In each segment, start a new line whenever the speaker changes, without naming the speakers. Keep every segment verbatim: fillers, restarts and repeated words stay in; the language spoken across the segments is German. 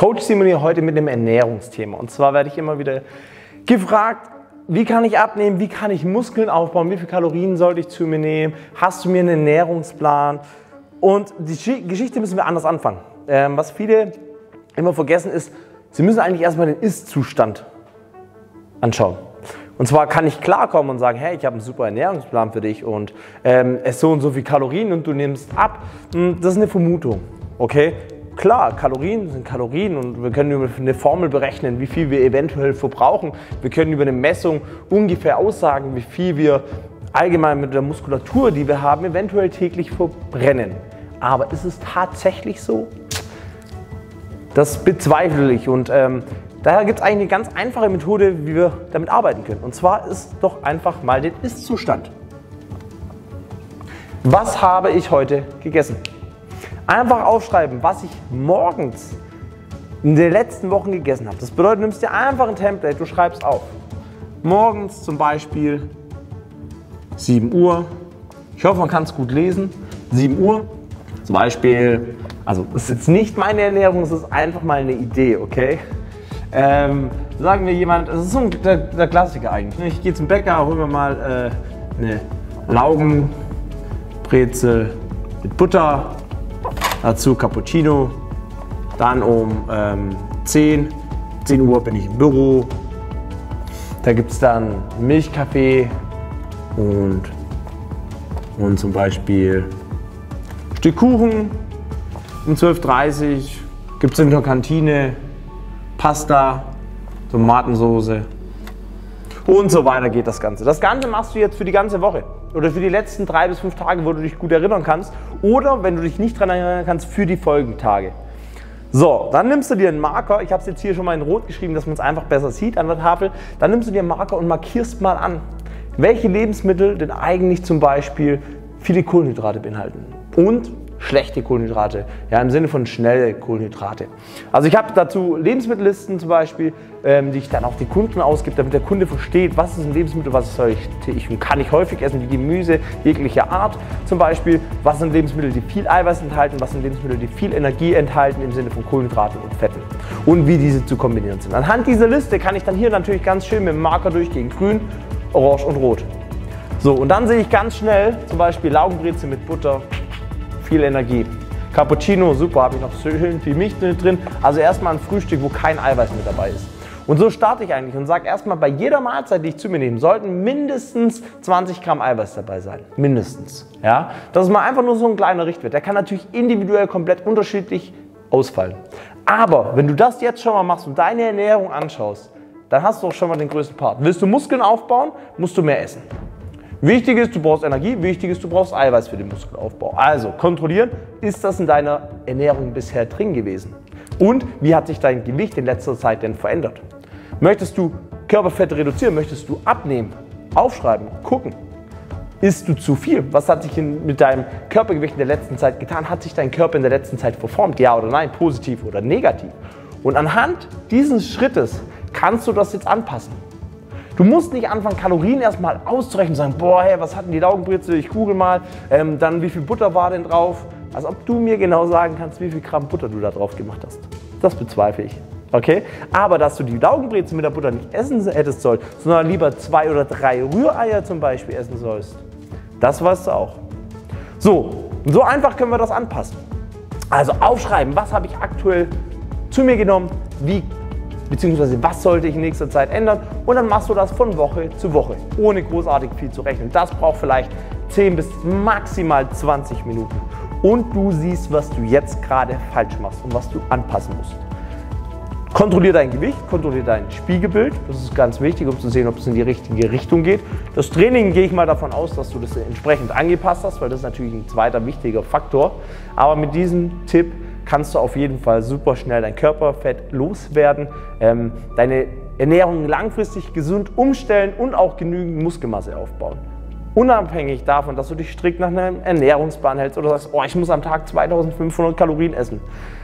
Coach Simon hier heute mit dem Ernährungsthema. Und zwar werde ich immer wieder gefragt, wie kann ich abnehmen, wie kann ich Muskeln aufbauen, wie viele Kalorien sollte ich zu mir nehmen, hast du mir einen Ernährungsplan? Und die Geschichte müssen wir anders anfangen. Ähm, was viele immer vergessen ist, sie müssen eigentlich erstmal den Ist-Zustand anschauen. Und zwar kann ich klarkommen und sagen, hey, ich habe einen super Ernährungsplan für dich und ähm, ess so und so viel Kalorien und du nimmst ab. Das ist eine Vermutung, okay? Klar, Kalorien sind Kalorien und wir können über eine Formel berechnen, wie viel wir eventuell verbrauchen. Wir können über eine Messung ungefähr aussagen, wie viel wir allgemein mit der Muskulatur, die wir haben, eventuell täglich verbrennen. Aber ist es tatsächlich so? Das bezweifle ich und ähm, daher gibt es eigentlich eine ganz einfache Methode, wie wir damit arbeiten können. Und zwar ist doch einfach mal den Ist-Zustand. Was habe ich heute gegessen? Einfach aufschreiben, was ich morgens in den letzten Wochen gegessen habe. Das bedeutet, du nimmst dir einfach ein Template, du schreibst auf. Morgens zum Beispiel sieben Uhr. Ich hoffe, man kann es gut lesen. sieben Uhr. Zum Beispiel, also das ist jetzt nicht meine Ernährung, es ist einfach mal eine Idee, okay? Ähm, sagen wir jemand, das ist so ein, der, der Klassiker eigentlich. Ich gehe zum Bäcker, hole mir mal äh, eine Laugenbrezel mit Butter. Dazu Cappuccino, dann um ähm, zehn Uhr bin ich im Büro, da gibt es dann Milchkaffee und, und zum Beispiel ein Stück Kuchen. Um zwölf Uhr dreißig gibt es in der Kantine Pasta, Tomatensauce und so weiter geht das Ganze. Das Ganze machst du jetzt für die ganze Woche oder für die letzten drei bis fünf Tage, wo du dich gut erinnern kannst oder, wenn du dich nicht daran erinnern kannst, für die Folgentage. So, dann nimmst du dir einen Marker, ich habe es jetzt hier schon mal in Rot geschrieben, dass man es einfach besser sieht an der Tafel, dann nimmst du dir einen Marker und markierst mal an, welche Lebensmittel denn eigentlich zum Beispiel viele Kohlenhydrate beinhalten und schlechte Kohlenhydrate, ja, im Sinne von schnelle Kohlenhydrate. Also ich habe dazu Lebensmittellisten zum Beispiel, ähm, die ich dann auch den Kunden ausgebe, damit der Kunde versteht, was ist ein Lebensmittel, was soll ich, ich kann ich häufig essen, wie Gemüse jeglicher Art zum Beispiel, was sind Lebensmittel, die viel Eiweiß enthalten, was sind Lebensmittel, die viel Energie enthalten im Sinne von Kohlenhydraten und Fetten und wie diese zu kombinieren sind. Anhand dieser Liste kann ich dann hier natürlich ganz schön mit dem Marker durchgehen, grün, orange und rot. So, und dann sehe ich ganz schnell zum Beispiel Laugenbrezel mit Butter, viel Energie. Cappuccino, super, habe ich noch schön viel Milch drin. Also erstmal ein Frühstück, wo kein Eiweiß mit dabei ist. Und so starte ich eigentlich und sage erstmal, bei jeder Mahlzeit, die ich zu mir nehme, sollten mindestens zwanzig Gramm Eiweiß dabei sein. Mindestens. Ja? Das ist mal einfach nur so ein kleiner Richtwert. Der kann natürlich individuell komplett unterschiedlich ausfallen. Aber wenn du das jetzt schon mal machst und deine Ernährung anschaust, dann hast du auch schon mal den größten Part. Willst du Muskeln aufbauen, musst du mehr essen. Wichtig ist, du brauchst Energie, wichtig ist, du brauchst Eiweiß für den Muskelaufbau. Also kontrollieren, ist das in deiner Ernährung bisher drin gewesen? Und wie hat sich dein Gewicht in letzter Zeit denn verändert? Möchtest du Körperfette reduzieren, möchtest du abnehmen? Aufschreiben, gucken. Isst du zu viel? Was hat sich in, mit deinem Körpergewicht in der letzten Zeit getan? Hat sich dein Körper in der letzten Zeit verformt? Ja oder nein? Positiv oder negativ? Und anhand dieses Schrittes kannst du das jetzt anpassen. Du musst nicht anfangen, Kalorien erstmal auszurechnen und sagen, boah, hey, was hatten die Laugenbrezel, ich google mal, ähm, dann wie viel Butter war denn drauf? Als ob du mir genau sagen kannst, wie viel Gramm Butter du da drauf gemacht hast. Das bezweifle ich. Okay? Aber dass du die Laugenbrezel mit der Butter nicht essen hättest sollen, sondern lieber zwei oder drei Rühreier zum Beispiel essen sollst, das weißt du auch. So, und so einfach können wir das anpassen. Also aufschreiben, was habe ich aktuell zu mir genommen, wie beziehungsweise was sollte ich in nächster Zeit ändern und dann machst du das von Woche zu Woche, ohne großartig viel zu rechnen. Das braucht vielleicht zehn bis maximal zwanzig Minuten und du siehst, was du jetzt gerade falsch machst und was du anpassen musst. Kontrollier dein Gewicht, kontrollier dein Spiegelbild, das ist ganz wichtig, um zu sehen, ob es in die richtige Richtung geht. Das Training gehe ich mal davon aus, dass du das entsprechend angepasst hast, weil das ist natürlich ein zweiter wichtiger Faktor, aber mit diesem Tipp kannst du auf jeden Fall super schnell dein Körperfett loswerden, ähm, deine Ernährung langfristig gesund umstellen und auch genügend Muskelmasse aufbauen. Unabhängig davon, dass du dich strikt nach einem Ernährungsplan hältst oder sagst, oh, ich muss am Tag zweitausendfünfhundert Kalorien essen.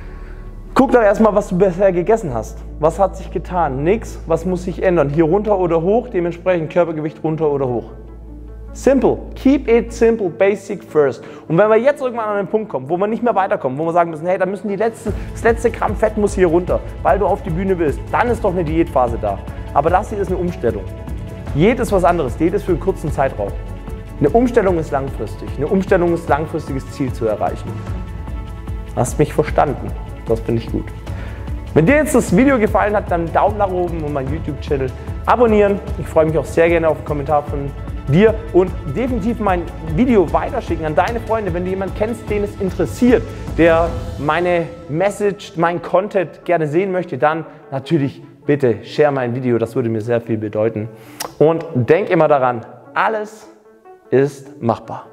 Guck doch erstmal, was du bisher gegessen hast. Was hat sich getan? Nix. Was muss sich ändern? Hier runter oder hoch, dementsprechend Körpergewicht runter oder hoch. Simple. Keep it simple, basic first. Und wenn wir jetzt irgendwann an einen Punkt kommen, wo wir nicht mehr weiterkommen, wo wir sagen müssen, hey, da müssen die letzte, das letzte Gramm Fett muss hier runter, weil du auf die Bühne willst, dann ist doch eine Diätphase da. Aber das hier ist eine Umstellung. Diät ist was anderes. Diät ist für einen kurzen Zeitraum. Eine Umstellung ist langfristig. Eine Umstellung ist langfristiges Ziel zu erreichen. Hast mich verstanden? Das finde ich gut. Wenn dir jetzt das Video gefallen hat, dann Daumen nach oben und meinen YouTube-Channel abonnieren. Ich freue mich auch sehr gerne auf einen Kommentar von dir und definitiv mein Video weiterschicken an deine Freunde, wenn du jemanden kennst, den es interessiert, der meine Message, mein Content gerne sehen möchte, dann natürlich bitte share mein Video, das würde mir sehr viel bedeuten. Und denk immer daran, alles ist machbar.